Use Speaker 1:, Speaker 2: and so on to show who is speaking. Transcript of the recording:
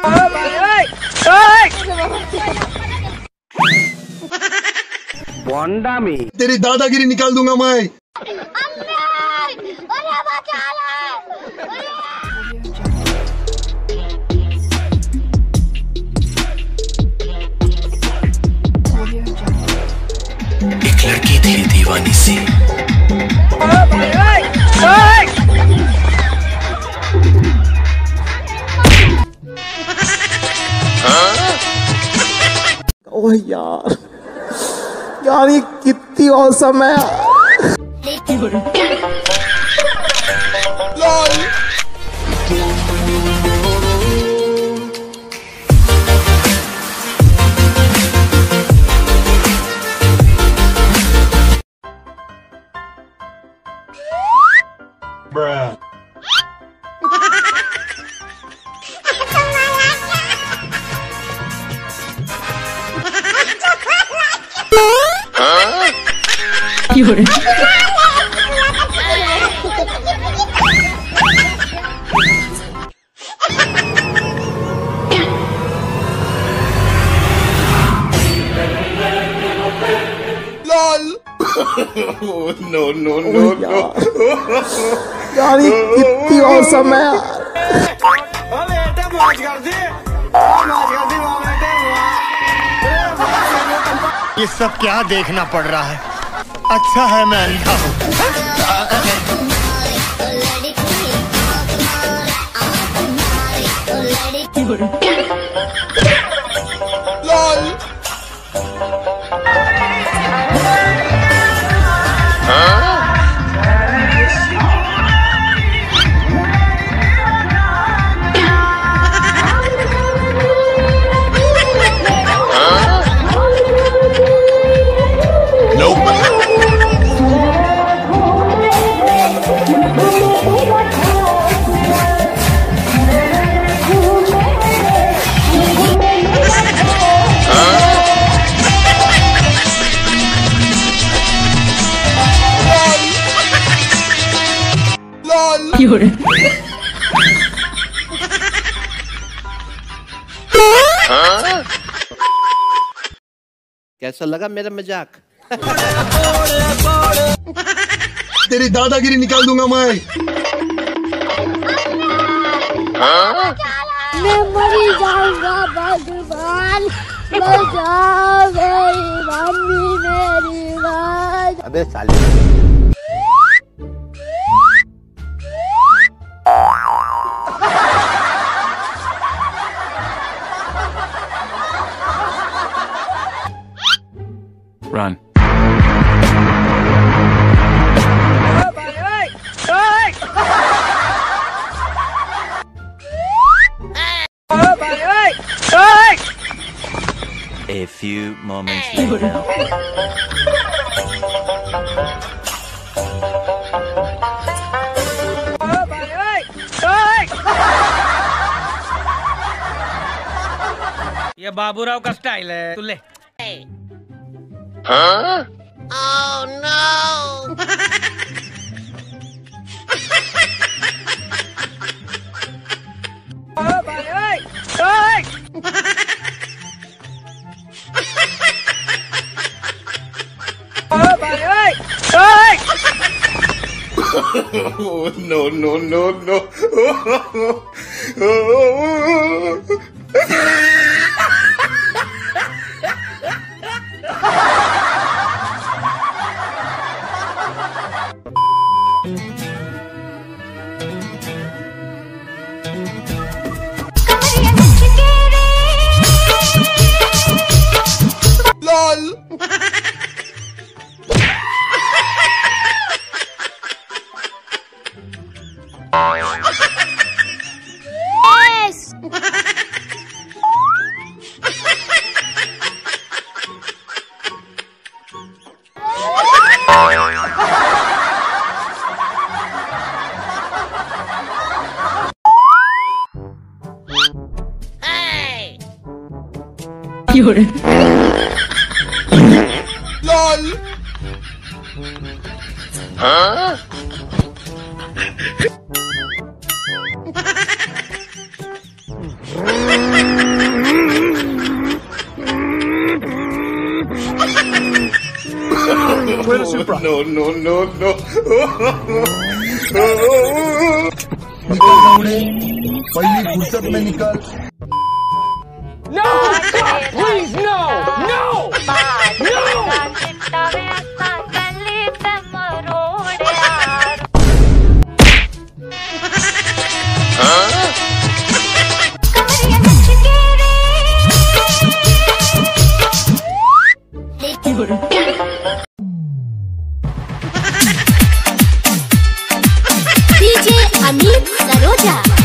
Speaker 1: बोंडा में
Speaker 2: तेरी दादागिरी निकाल दूंगा मैं।
Speaker 3: एक लड़की थी दीवानी सी।
Speaker 4: ओह यार, यार ये कितनी औसम है।
Speaker 2: Bruh. No, no, no, no.
Speaker 4: यार ये कितनी औसम है यार।
Speaker 5: ये सब क्या देखना पड़ रहा है? अच्छा है मैं अंधा हूँ।
Speaker 1: कैसा लगा मेरा मजाक?
Speaker 2: तेरी दादागिरी निकाल दूंगा मैं।
Speaker 6: मैं मरी जाऊंगा भगवान, बचाओ मेरी मम्मी मेरी माँ।
Speaker 1: अबे साले
Speaker 3: Run. A few moments later.
Speaker 7: ये बाबूराव का स्टाइल है, तू ले।
Speaker 6: Huh? Oh no!
Speaker 2: No, no, no, no. LOL. Huh? No, no, no, no.
Speaker 8: निकल दौड़े पहली फुर्सत में निकल
Speaker 7: No! God, please, no! No! No!
Speaker 6: DJ Amit Saroja.